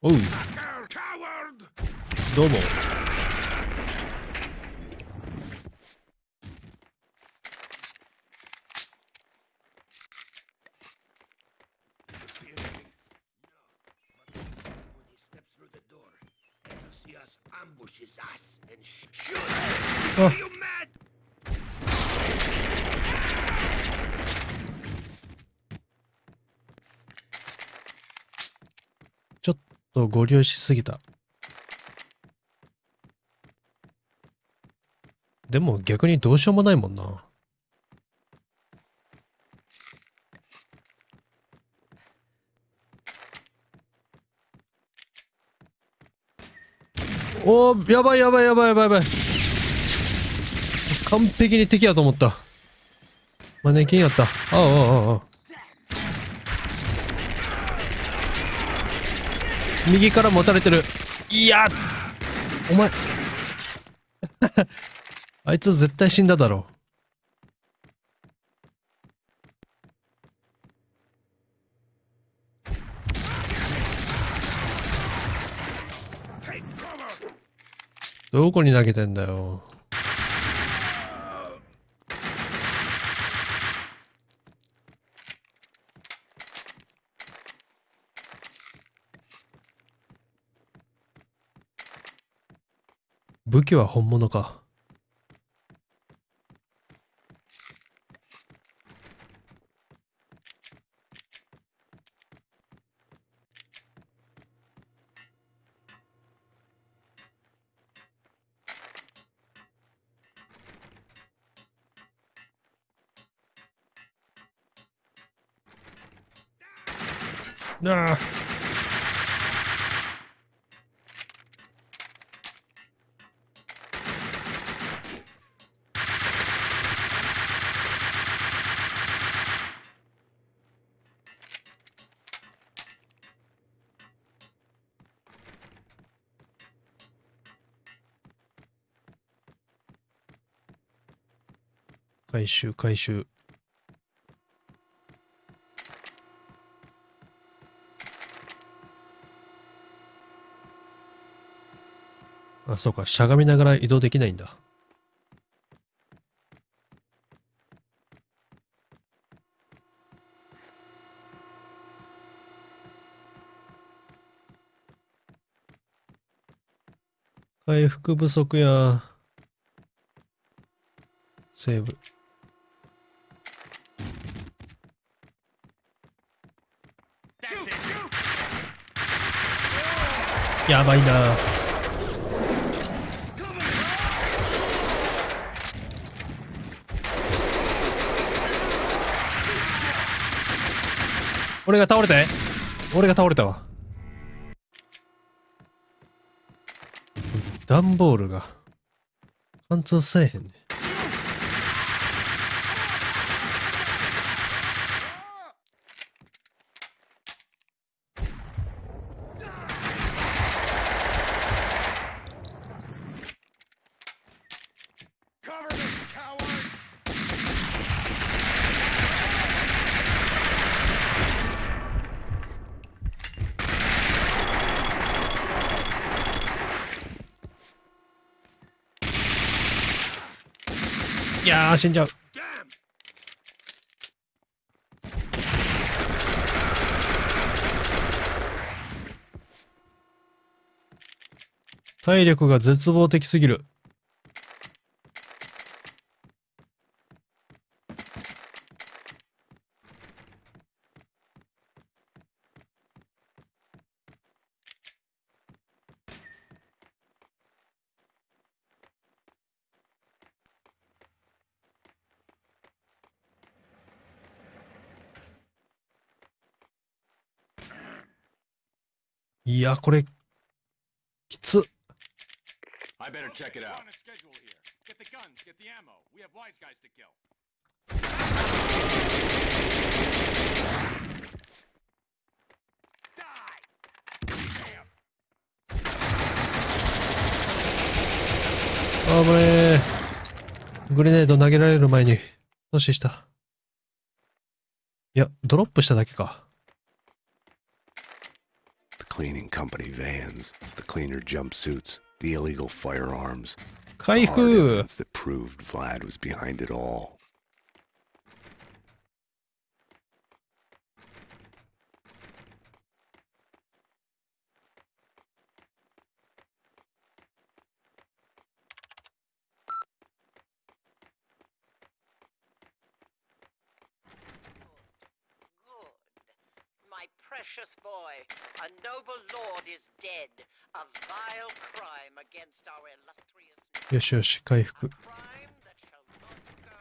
おう、どうも。あ、ちょっとご利用しすぎた。でも逆にどうしようもないもんな。おー、やばいやばいやばいやばいやばい。完璧に敵やと思った。マネキンやった。ああ、ああ、ああ。右から持たれてる。いや、お前。あいつ絶対死んだだろう。どこに投げてんだよ。武器は本物か。なあ。回収回収。あ、そうか。しゃがみながら移動できないんだ。回復不足や。セーブ。やばいな。俺が倒れて。俺が倒れたわ。段ボールが貫通せえへんね。いやー、死んじゃう。体力が絶望的すぎる。いや、これ、きつ。 I better check it out. Get the guns, get the ammo. We have wise guys to kill. Die! 危ねえ。グレネード投げられる前に阻止した。いや、ドロップしただけか。 cleaning company vans, the cleaner jumpsuits, the illegal firearms. 回 Hard 復 evidence that proved Vlad was behind it all. My precious boy, a noble lord is dead. A vile crime against our illustrious よしよし、回復。 crime that shall not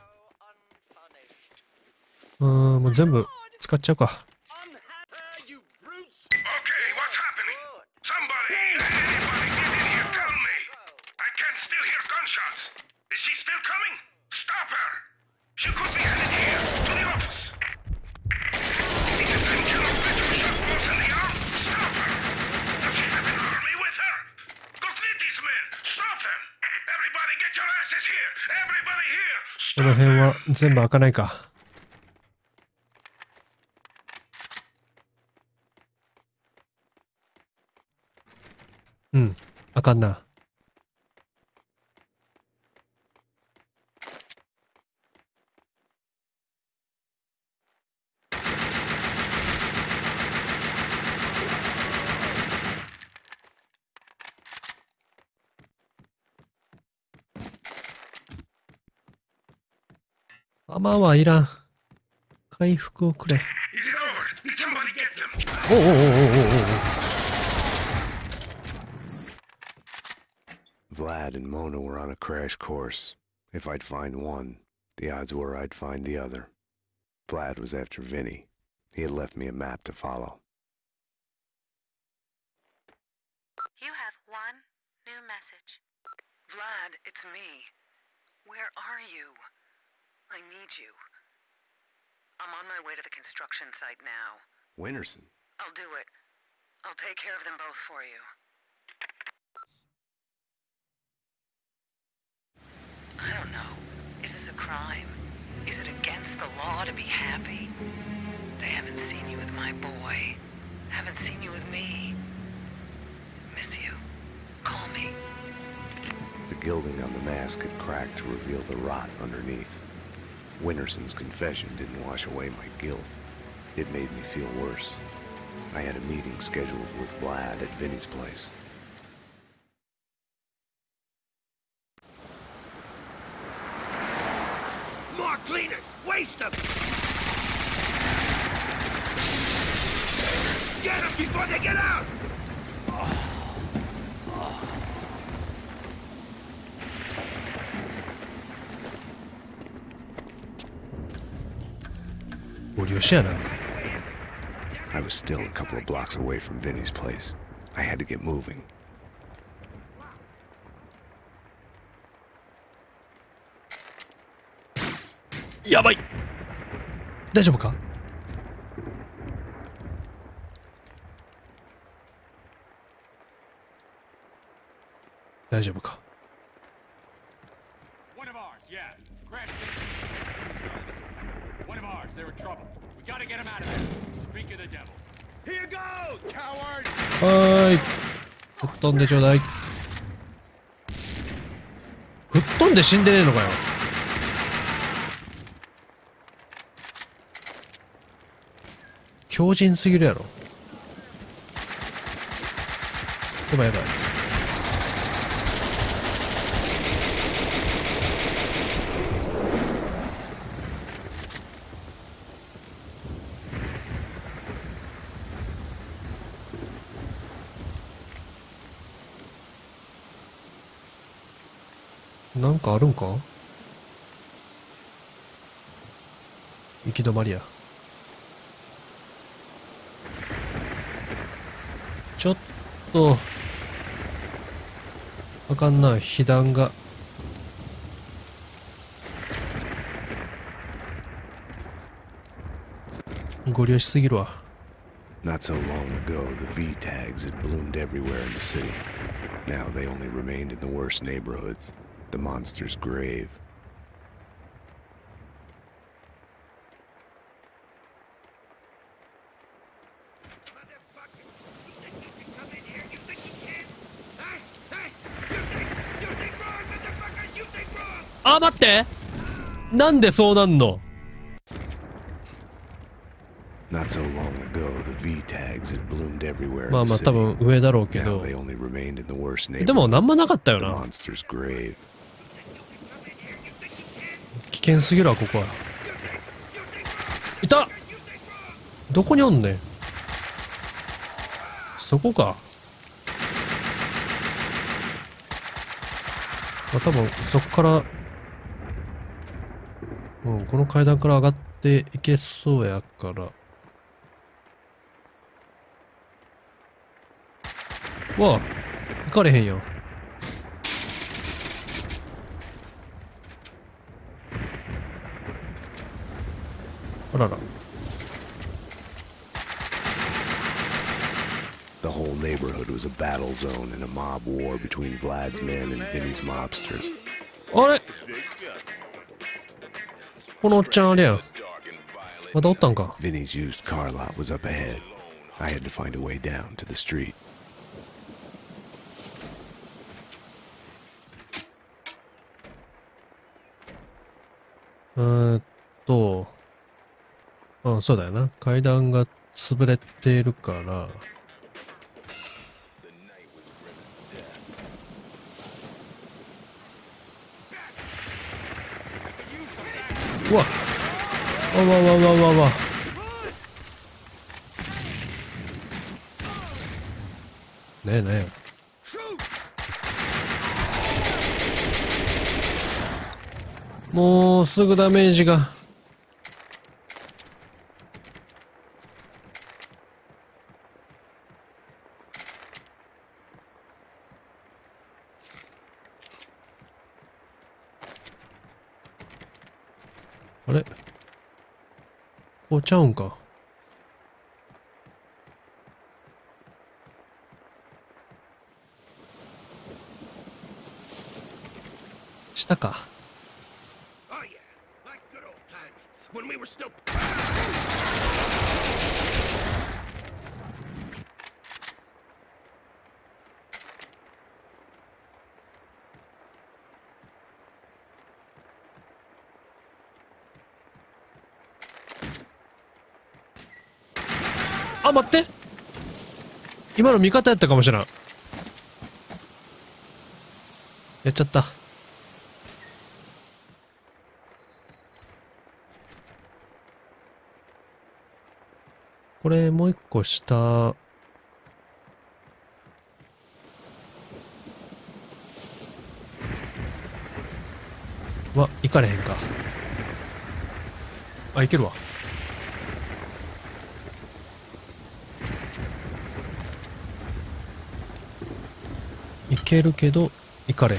go unpunished. もう全部使っちゃうか。 You brutes! Okay, what's happening? Somebody! Anybody get in here, tell me! I can still hear gunshots! Is she still coming? Stop her! She could be headed here, to the office! Need to send General Fletcher shot balls in the arm? Stop her! Does she have an army with her? Go get these men! Stop them! Everybody get your asses here! Everybody here! この Stop 辺 them! は全部開かないか。うん、開かんな。弾はいらん。回復をくれ。 Is it over? Did somebody get them? おうおうおうおうおうおう。 Vlad and Mona were on a crash course. If I'd find one, the odds were I'd find the other. Vlad was after Vinny. He had left me a map to follow. You have one new message. Vlad, it's me. Where are you? I need you. I'm on my way to the construction site now. Winterson. I'll do it. I'll take care of them both for you. I don't know. Is this a crime? Is it against the law to be happy? They haven't seen you with my boy. Haven't seen you with me. Miss you. Call me. The gilding on the mask had cracked to reveal the rot underneath. Winterson's confession didn't wash away my guilt. It made me feel worse. I had a meeting scheduled with Vlad at Vinny's place. More cleaners! Waste them! Get them before they get out! ご利用しやな。 I was still a couple of blocks away from Vinny's place. I had to get moving. やばい。大丈夫か？大丈夫か？ One of ours, yeah. Crashed into the street. One of ours, they're in trouble. We gotta get them out of there. Speak of the devil. Here goes, coward! はーい。吹っ飛んでちょうだい。吹っ飛んで死んでねえのかよ。強靭すぎるやろ。やばいやばい。なんかあるんか？行き止まりや。ちょっとあかんな、被弾が。ご利用しすぎるわ。 Not so long ago, the V-tags had bloomed everywhere in the city. Now they only remained in the worst neighborhoods. The monster's grave. あ、待って、なんでそうなんの。 Not so long ago, the V tags had bloomed everywhere まあ in まあ the 多 city. 分上だろうけ Now ど、 they only remained in the worst でも neighborhood, なんもなかったよ the な。 monster's grave. 危険すぎるわここは。いた。どこにおんねん。そこか。あ、多分そこから、うん、この階段から上がっていけそうやから。わあ、行かれへんやん。あらら。 The whole neighborhood was a battle zone and a mob war between Vlad's men and Vinny's mobsters. あれ、このおっちゃんあれやん。まだおったんか。 Vinny's used car lot was up ahead. I had to find a way down to the street. うん、そうだよな。階段が潰れているから。うわ。わわわわわわ。ねえねえ。もうすぐダメージが。あれ、こうちゃうんか。下か。 Oh yeah, like good old times when we were still. あ、待って、今の味方やったかもしれん。やっちゃった。これもう一個下。わ、行かれへんか。あ、行けるわ。行けるけど行かれへん。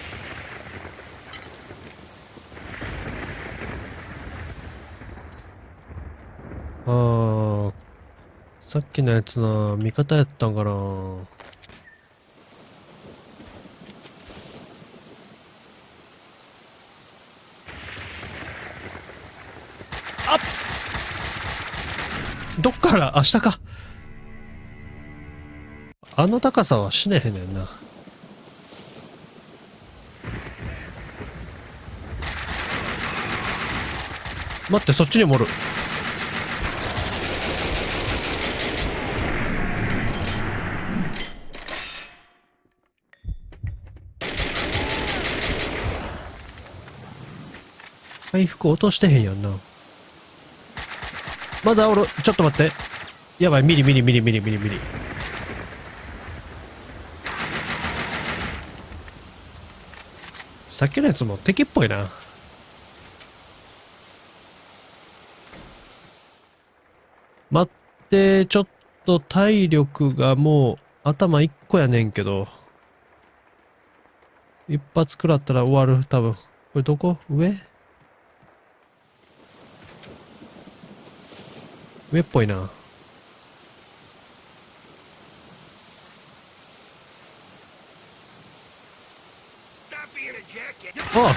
あー、さっきのやつな、味方やったんかな。あっ、どっから、あ、下か。あの高さは死ねへんねんな。待って、そっちにもおる。回復落としてへんやんな。まだおる。ちょっと待って。やばい、ミリ。さっきのやつも敵っぽいな。待って、ちょっと体力がもう頭1個やねんけど。一発食らったら終わる、多分。これどこ？上？上っぽいな。ああ、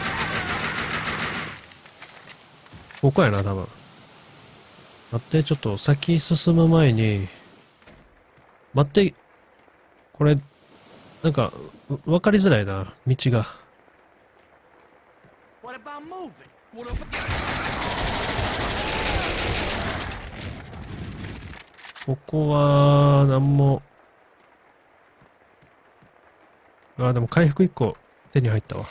ここやな、多分。待って、ちょっと先進む前に。待って、これ、なんか、わかりづらいな、道が。 What about moving? What about... ここは、なんも。あ、でも回復1個手に入ったわ。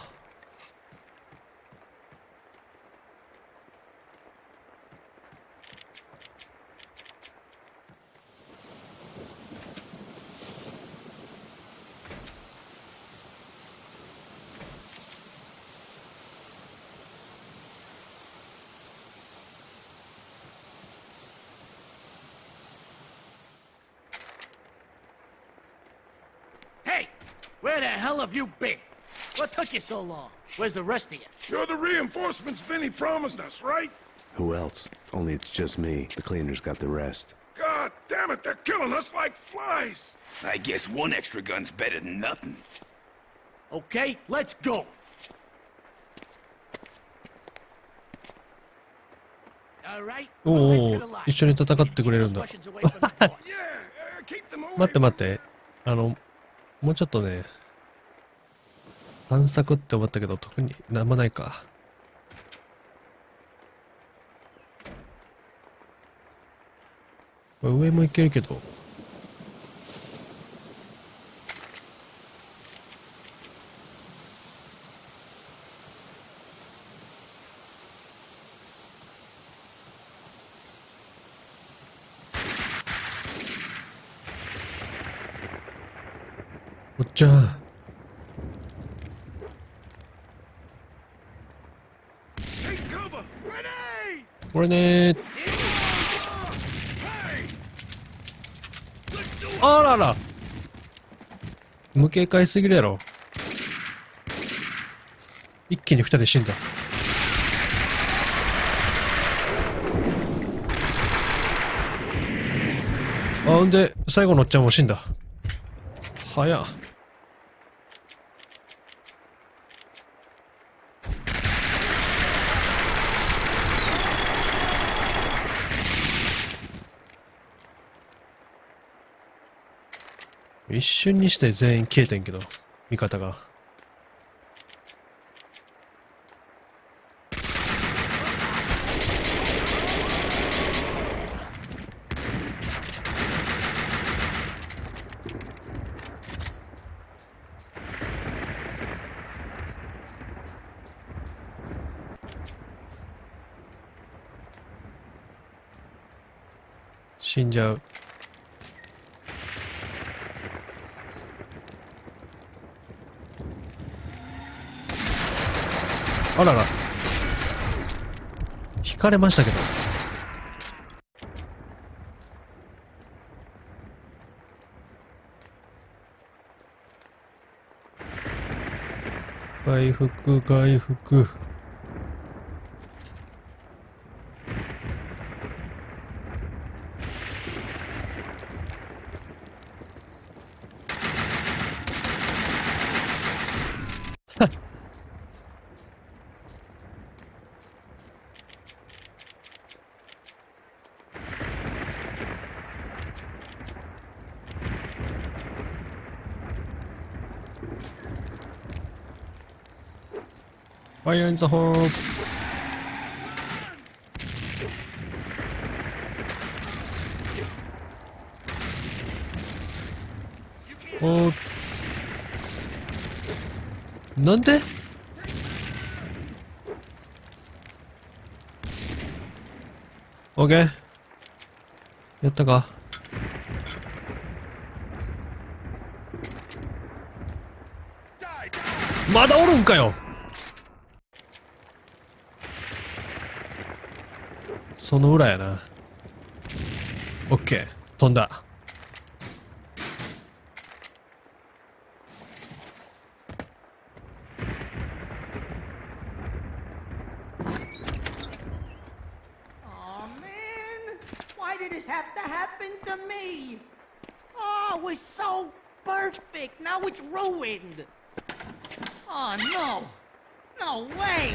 Hey! Where the hell have you been? What took you so long? Where's the rest of you? You're the reinforcements Vinny promised us, right? Who else? Only it's just me. The cleaners got the rest. God damn it, they're killing us like flies! I guess one extra gun's better than nothing. Okay, let's go. All right. おお、一緒に戦ってくれるんだ。 Yeah, keep them away. 待って待って。もうちょっとね、探索って思ったけど、特になんもないか。上も行けるけど。おっちゃん。 Take cover! Grenade! これねー。あらら。無警戒すぎるやろ。一気に二人死んだ。あ、ほんで、最後のおっちゃんも死んだ。早っ。一瞬にして全員消えてんけど、味方が。死んじゃう。あらら。引かれましたけど。回復、回復。Fire in the hole. おー、なんで？オッケー。やったか。まだおるんかよ。その裏やな。オッケー、飛んだ。 Oh man, why did this have to happen to me? Oh, it was so perfect. Now it's ruined. Oh no, no way.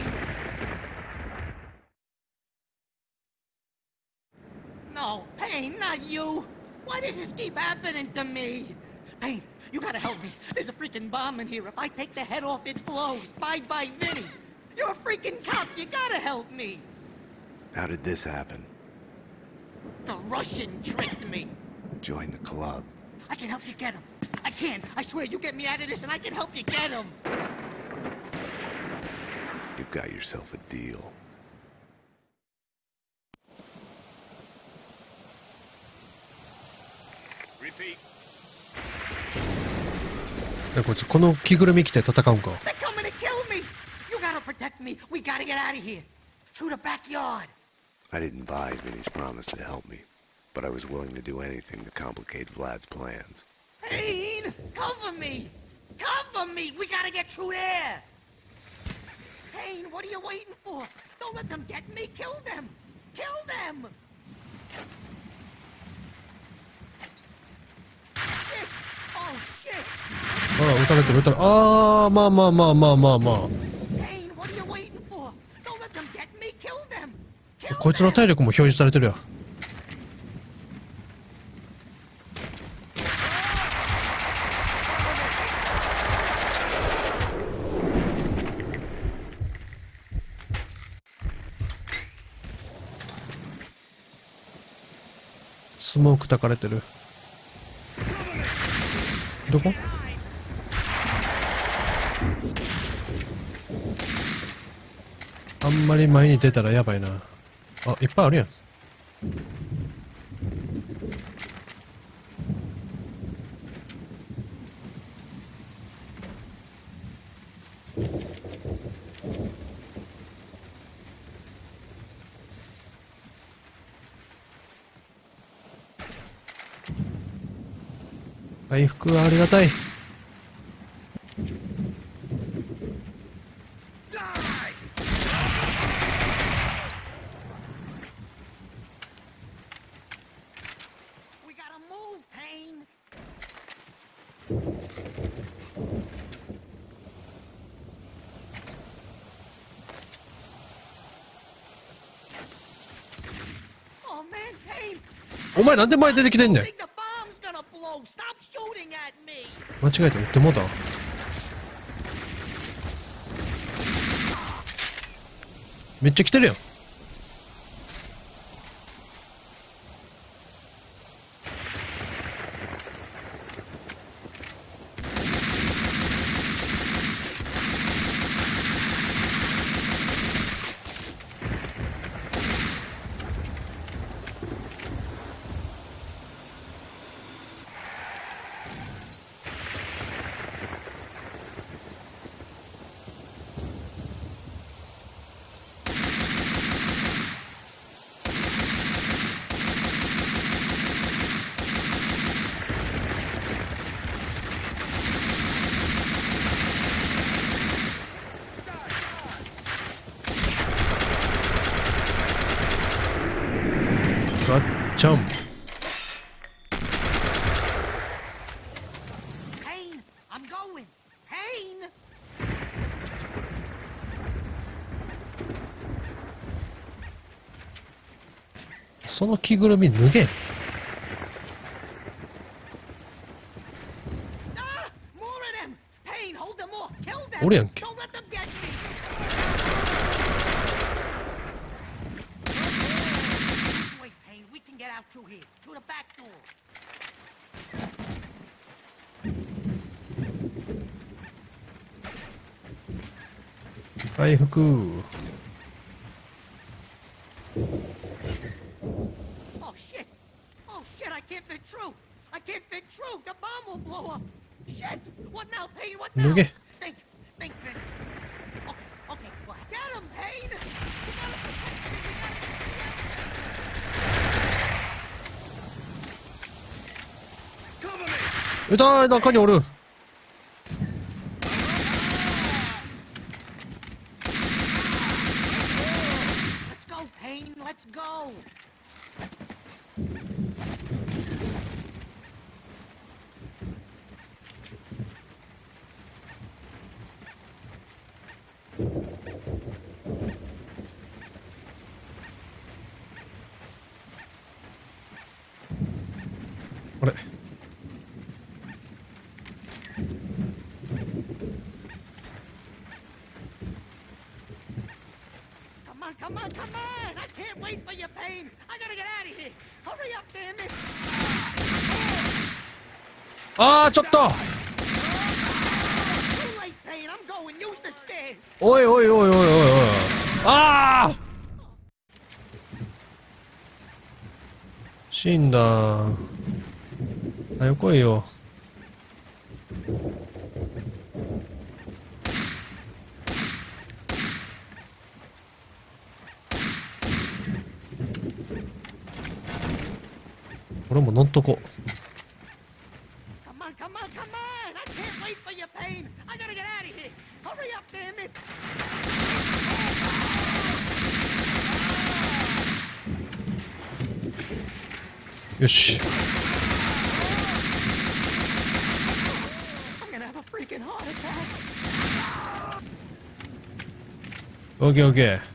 No, Payne, not you! Why does this keep happening to me? Payne, you gotta help me. There's a freaking bomb in here. If I take the head off, it blows. Bye-bye, Vinny. You're a freaking cop. You gotta help me. How did this happen? The Russian tricked me. Join the club. I can help you get him. I can. I swear, you get me out of this and I can help you get him. You've got yourself a deal. Repeat. こいつこの着ぐるみ着て戦うんか。 They're coming to kill me. You gotta protect me. We gotta get out of here. Through the backyard. I didn't buy Vinny's promise to help me, but I was willing to do anything to complicate Vlad's plans. Payne, cover me. Cover me. We gotta get through there. Payne, what are you waiting for? Don't let them get me. Kill them. Kill them. Shit. Oh, shit. あら、撃たれてる撃たれ、あー、まあまあまあまあまあまあ。 Payne, what are you waiting for? Don't let them get me. Kill them. Kill こいつの them. 体力も表示されてるやん。スモーク焚かれてる。どこ？あんまり前に出たらやばいな。あ、いっぱいあるやん。回復ありがたい。 We gotta move, Payne. Oh man, Payne. お前なんで前出てきてんねん。 I think the bomb's gonna blow. Stop shooting at me. 間違えて撃ってもうたわ。めっちゃ来てるやん。ガッチャン。 Payne, I'm going. Payne. その着ぐるみ脱げ。 Ah! More of them. Payne, hold them off. Kill them. おるやんけ。 Don't let them get me. Wait, Payne, we can get out through here. Through the back door. 回復。 Oh shit! Oh shit! I can't fit through. I can't fit through. The bomb will blow up. Shit! What now, Payne? What now? Okay. Think, Vin. Okay, okay. Well, get him, Payne. We gotta protect him. We gotta Cover me! 痛い、中におる。 Let's go, Payne. Let's go. あれ。 wait for your pain. I gotta get out of here. Hurry up, damn it. あー、ちょっと Too late, pain. I'm going. Use the stairs. おいおいおいおいおいおい。ああ死んだ。はよ来いよ。俺も乗っとこ。 Come on, come on, come on. I can't wait for your pain. I gotta get out of here. Hurry up, damn it. よし。 I'm gonna have a freaking heart attack. オッケーオッケー。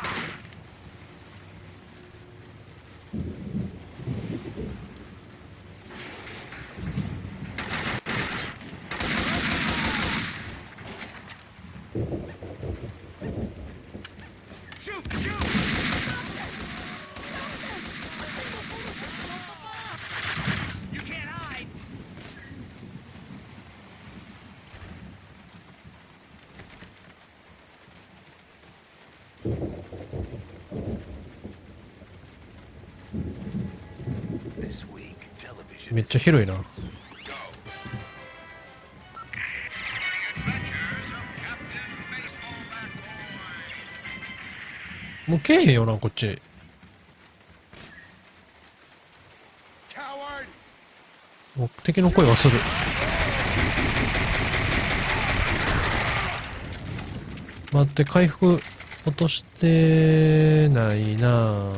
めっちゃ広いな。もうけえへんよな、こっち。もう敵の声はする。待って、回復落としてないな。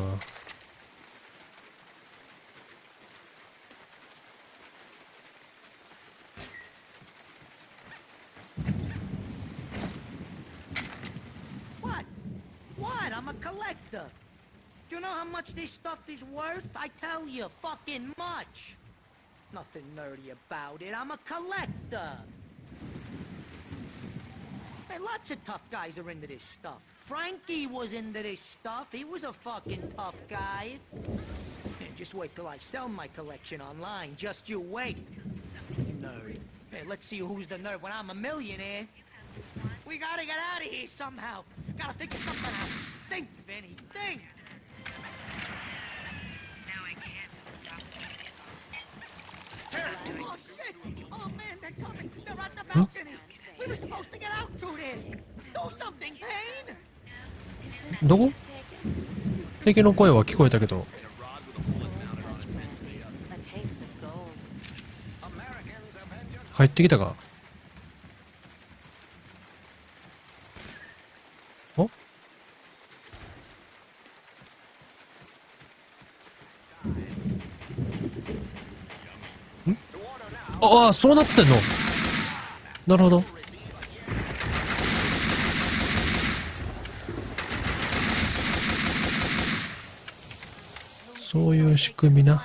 I'm a collector. Do you know how much this stuff is worth? I tell you, fucking much. Nothing nerdy about it. I'm a collector. Hey, lots of tough guys are into this stuff. Frankie was into this stuff. He was a fucking tough guy. Hey, just wait till I sell my collection online. Just you wait. Nerd. Hey, let's see who's the nerd when I'm a millionaire. We gotta get out of here somehow. Gotta figure something out. Think, Vinny, think. Oh shit! Oh man, they're coming. They're at the balcony. We were supposed to get out through there. Do something, Payne. どこ？敵の声は聞こえたけど。入ってきたか？お？ああ、そうなってんの？なるほど。そういう仕組みな。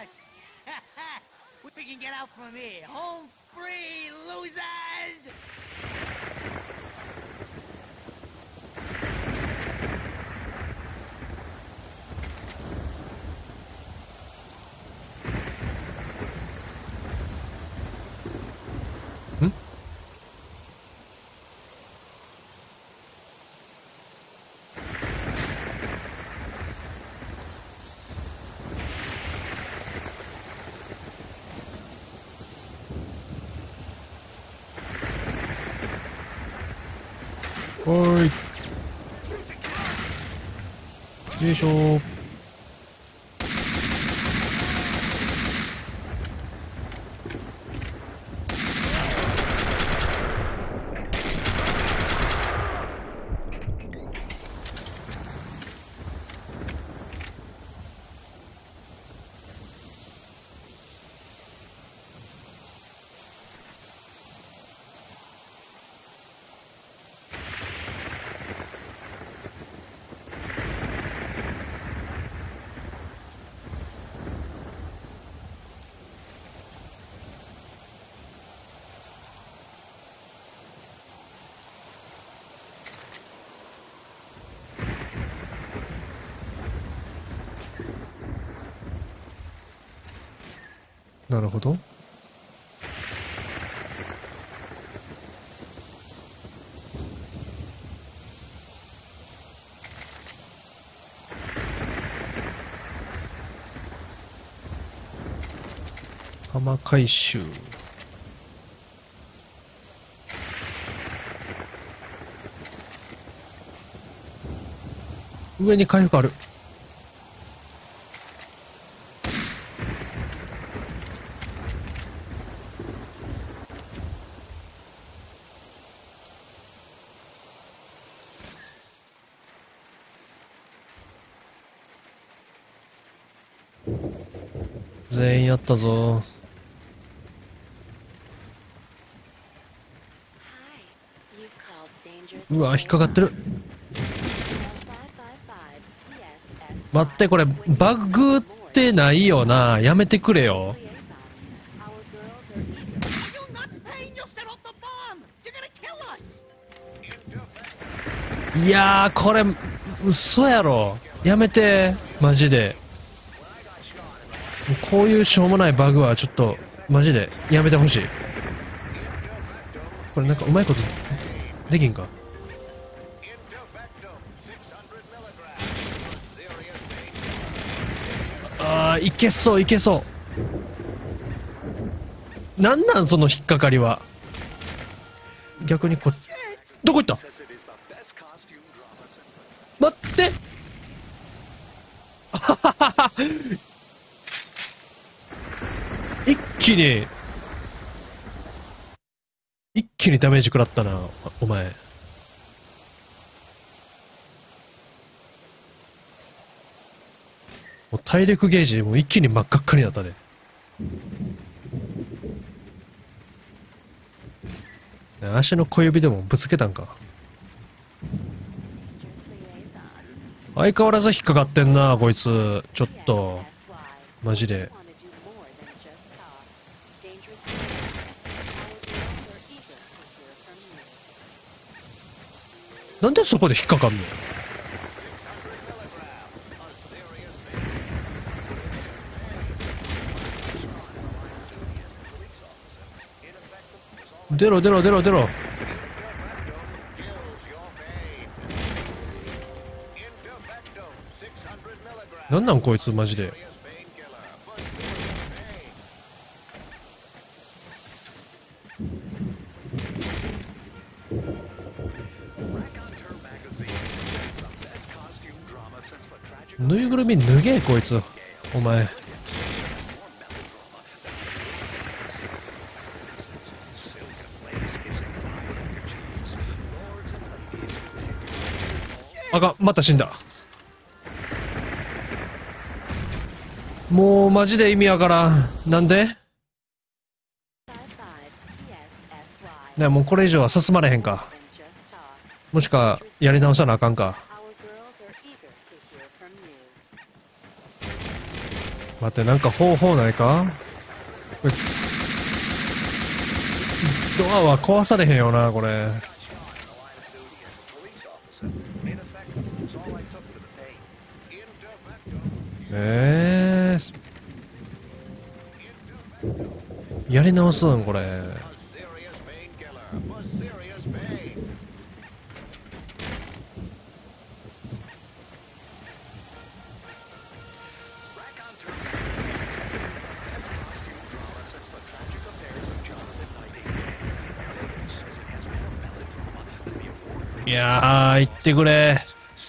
We can get out from here. Home free, losers! おーい。よいしょー。 なるほど。浜回収。上に回復ある。全員やったぞ。うわ、引っかかってる。待って、これバグってないよな。やめてくれよ。いやー、これ嘘やろ。やめて、マジで。こういうしょうもないバグはちょっとマジでやめてほしい。これなんかうまいことできんか。あー、いけそういけそう。なんなんその引っかかりは。逆にこどこ行った。待ってあはははは。一気にダメージ食らったな、お前。もう体力ゲージもう一気に真っ赤っかになったで。足の小指でもぶつけたんか。相変わらず引っかかってんな、こいつ。ちょっと。マジで。なんでそこで引っかかんの。出ろ出ろ出ろ出ろ。なんなんこいつマジで。ぬいぐるみ脱げこいつ、お前。あかん、また死んだ。もうマジで意味わからん。なんでね、もうこれ以上は進まれへんか。もしくはやり直さなあかんか。待って、なんか方法ないか。これドアは壊されへんよな、これ。やり直すんこれ。いやー、言ってくれ。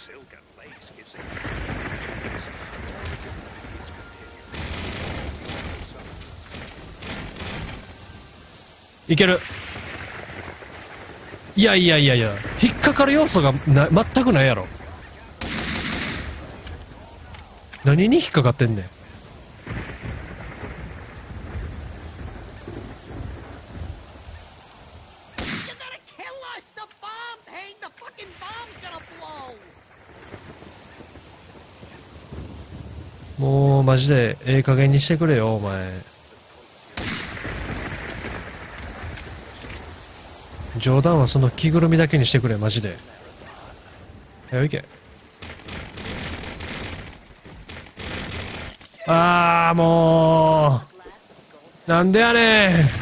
いける。いやいやいやいや、引っかかる要素が全くないやろ。何に引っかかってんねん。もうマジでええ加減にしてくれよお前。冗談はその着ぐるみだけにしてくれマジで。よいけ。あーもなんでやねん。